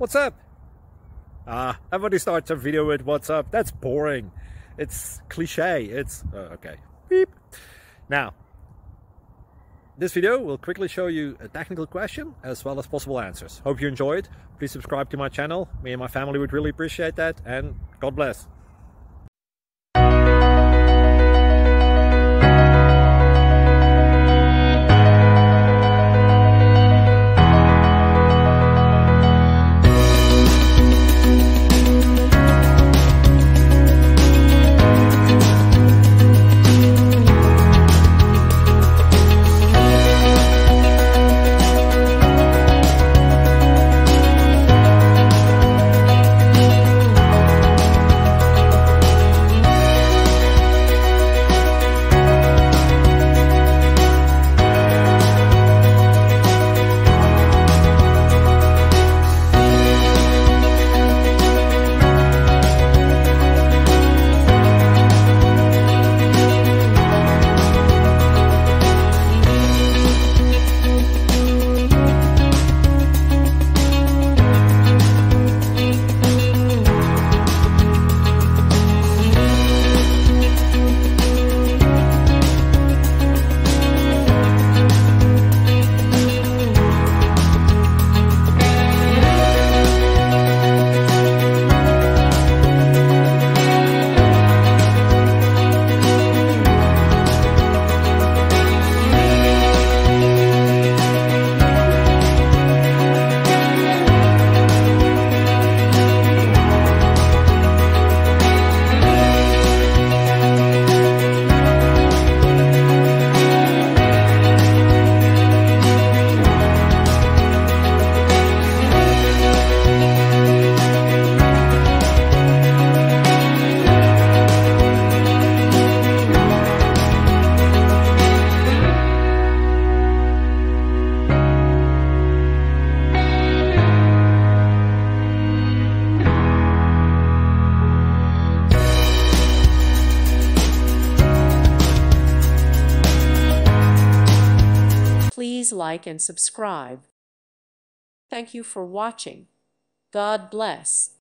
What's up? Everybody starts a video with what's up. That's boring. It's cliche. It's okay. Beep. Now, this video will quickly show you a technical question as well as possible answers. Hope you enjoyed. Please subscribe to my channel. Me and my family would really appreciate that, and God bless. Please like and subscribe. Thank you for watching. God bless.